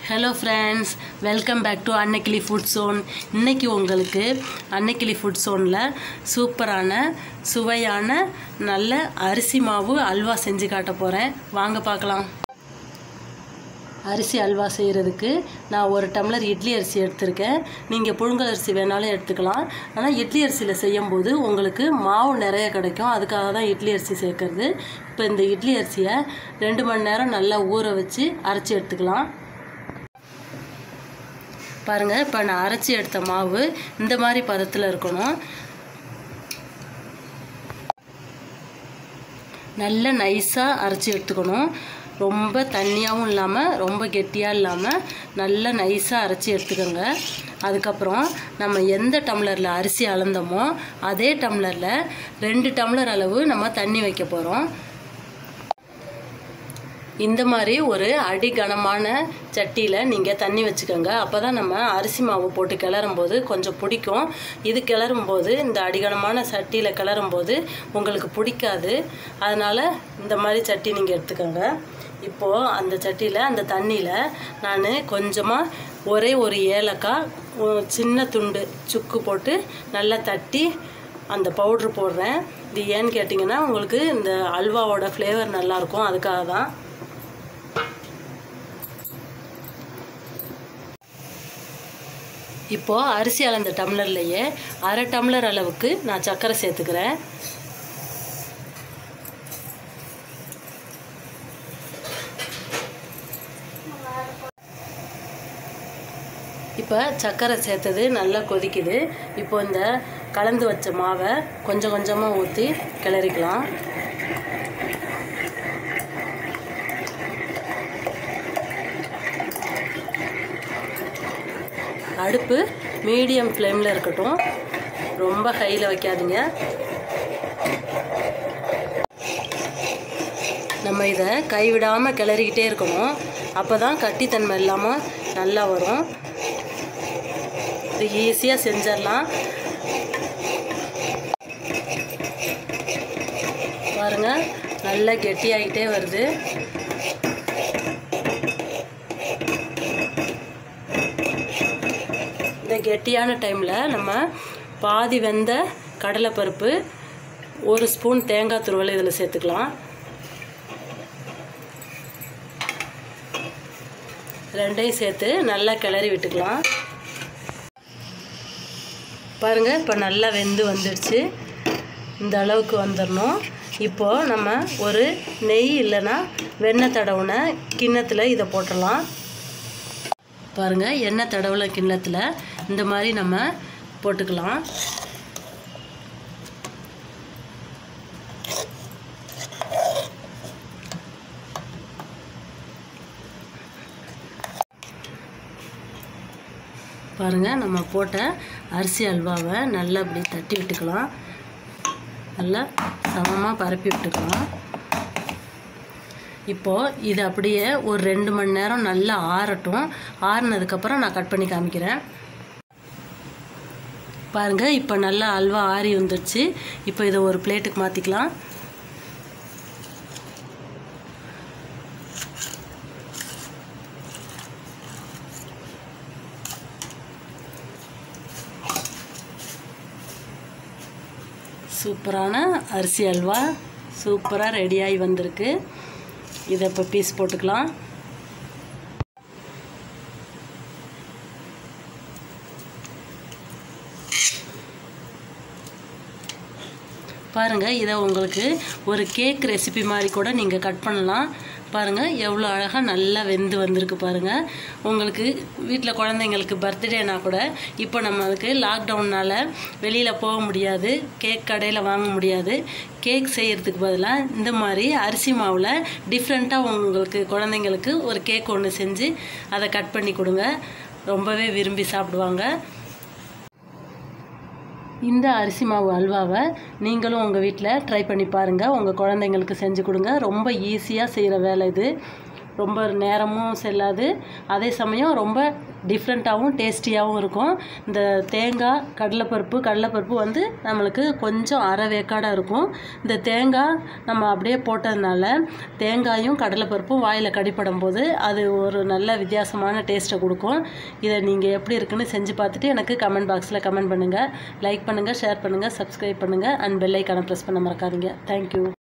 Hello friends, welcome back to Annaikili food zone. இன்றைக்கி உங்களுக்கு Annakili food ஸோனில் சூப்பரான சுவையான நல்ல அரிசி மாவு அல்வா செஞ்சு காட்ட போகிறேன். வாங்க பார்க்கலாம். அரிசி அல்வா செய்கிறதுக்கு நான் ஒரு டம்ளர் இட்லி அரிசி எடுத்திருக்கேன். நீங்கள் புழுங்கல் அரிசி வேணாலும் எடுத்துக்கலாம். ஆனால் இட்லி அரிசியில் செய்யும்போது உங்களுக்கு மாவு நிறைய கிடைக்கும். அதுக்காக தான் இட்லி அரிசி சேர்க்குறது. இப்போ இந்த இட்லி அரிசியை 2 மணி நேரம் நல்லா ஊற வச்சு அரைச்சி எடுத்துக்கலாம். பாருங்கள், இப்போ நான் அரைச்சி எடுத்த மாவு இந்த மாதிரி பதத்தில் இருக்கணும். நல்ல நைஸாக அரைச்சி எடுத்துக்கணும். ரொம்ப தண்ணியாகவும் இல்லாமல் ரொம்ப கெட்டியாக இல்லாமல் நல்ல நைஸாக அரைச்சி எடுத்துக்கோங்க. அதுக்கப்புறம் நம்ம எந்த டம்ளரில் அரிசி அளந்தோமோ அதே டம்ளரில் 2 டம்ளர் அளவு நம்ம தண்ணி வைக்க போகிறோம். இந்த மாதிரி ஒரு அடி கனமான சட்டியில் நீங்கள் தண்ணி வச்சுக்கோங்க. அப்போ தான் நம்ம அரிசி மாவு போட்டு கிளறும்போது கொஞ்சம் பிடிக்கும். இது கிளறும்போது இந்த அடிகனமான சட்டியில் கிளறும்போது உங்களுக்கு பிடிக்காது. அதனால் இந்த மாதிரி சட்டி நீங்கள் எடுத்துக்கோங்க. இப்போது அந்த சட்டியில் அந்த தண்ணியில் நான் கொஞ்சமாக ஒரே ஒரு ஏலக்காய் சின்ன துண்டு சுக்கு போட்டு நல்லா தட்டி அந்த பவுட்ரு போடுறேன். இது ஏன்னு கேட்டிங்கன்னா உங்களுக்கு இந்த அல்வாவோட ஃப்ளேவர் நல்லாயிருக்கும், அதுக்காக தான். இப்போது அரிசி அளந்த டம்ளர்லையே 1/2 டம்ளர் அளவுக்கு நான் சர்க்கரை சேர்த்துக்கிறேன். இப்போ சர்க்கரை சேர்த்தது நல்லா கொதிக்குது. இப்போ இந்த கலந்து வச்ச மாவை கொஞ்சம் கொஞ்சமாக ஊற்றி கிளறிக்கலாம். அடுப்பு மீடியம் ஃப்ளேமில் இருக்கட்டும், ரொம்ப ஹையில் வைக்காதீங்க. நம்ம இதை கைவிடாமல் கிளறிக்கிட்டே இருக்கணும். அப்போ தான் கட்டித்தன்மை இல்லாமல் நல்லா வரும். இது ஈஸியாக செஞ்சிடலாம். பாருங்கள், நல்லா கெட்டியாகிட்டே வருது. இந்த கெட்டியான டைமில் நம்ம பாதி வெந்த கடலைப்பருப்பு, 1 ஸ்பூன் தேங்காய் துருவல் இதில் சேர்த்துக்கலாம். 2ஐயும் சேர்த்து நல்லா கிளறி விட்டுக்கலாம். பாருங்கள், இப்போ நல்லா வெந்து வந்துடுச்சு. இந்த அளவுக்கு வந்துடணும். இப்போது நம்ம ஒரு நெய் இல்லைன்னா வெண்ணெய் தடவுன கிண்ணத்தில் இதை போட்டுடலாம். பாருங்கள், எண்ணெய் தடவுல கிண்ணத்தில் இந்த மாதிரி நம்ம போட்டுக்கலாம். பாருங்கள், நம்ம போட்ட அரிசி அல்வாவை நல்லா இப்படி தட்டி விட்டுக்கலாம். நல்லா சமமாக பரப்பி விட்டுக்கலாம். இப்போது இது அப்படியே ஒரு 2 மணி நேரம் நல்லா ஆறட்டும். ஆறினதுக்கப்புறம் நான் கட் பண்ணி காமிக்கிறேன். பாருங்கள், இப்போ நல்லா அல்வா ஆறி வந்துடுச்சு. இப்போ இதை ஒரு பிளேட்டுக்கு மாற்றிக்கலாம். சூப்பரான அரிசி அல்வா சூப்பராக ரெடியாகி வந்திருக்கு. இதை இப்போ பீஸ் போட்டுக்கலாம். பாருங்கள், இதை உங்களுக்கு ஒரு கேக் ரெசிபி மாதிரி கூட நீங்கள் கட் பண்ணலாம். பாருங்கள், எவ்வளோ அழகாக நல்லா வெந்து வந்திருக்கு. பாருங்கள், உங்களுக்கு வீட்டில் குழந்தைங்களுக்கு பர்த்டேனா கூட இப்போ நம்மளுக்கு லாக்டவுன்னால் வெளியில் போக முடியாது, கேக் கடையில் வாங்க முடியாது. கேக் செய்கிறதுக்கு பதிலாக இந்த மாதிரி அரிசி மாவில் டிஃப்ரெண்ட்டாக உங்களுக்கு குழந்தைங்களுக்கு ஒரு கேக் ஒன்று செஞ்சு அதை கட் பண்ணி கொடுங்க. ரொம்பவே விரும்பி சாப்பிடுவாங்க. இந்த அரிசி மாவு அல்வாவை நீங்களும் உங்கள் வீட்டில் ட்ரை பண்ணி பாருங்கள். உங்கள் குழந்தைங்களுக்கு செஞ்சு கொடுங்க. ரொம்ப ஈஸியாக செய்கிற வேலை இது. ரொம்ப நேரமும் செல்லாது, அதே சமயம் ரொம்ப டிஃப்ரெண்ட்டாகவும் டேஸ்டியாகவும் இருக்கும். இந்த தேங்காய் கடலைப்பருப்பு வந்து நம்மளுக்கு கொஞ்சம் அரை வேக்காடாக இருக்கும். இந்த தேங்காய் நம்ம அப்படியே போட்டதுனால தேங்காயும் கடலைப்பருப்பும் வாயில் கடிப்படும் போது அது ஒரு நல்ல வித்தியாசமான டேஸ்ட்டை கொடுக்கும். இதை நீங்கள் எப்படி இருக்குன்னு செஞ்சு பார்த்துட்டு எனக்கு கமெண்ட் பாக்ஸில் கமெண்ட் பண்ணுங்கள். லைக் பண்ணுங்கள், ஷேர் பண்ணுங்கள், சப்ஸ்கிரைப் பண்ணுங்கள் அண்ட் பெல் ஐக்கானை ப்ரெஸ் பண்ண மறக்காதீங்க. தேங்க்யூ.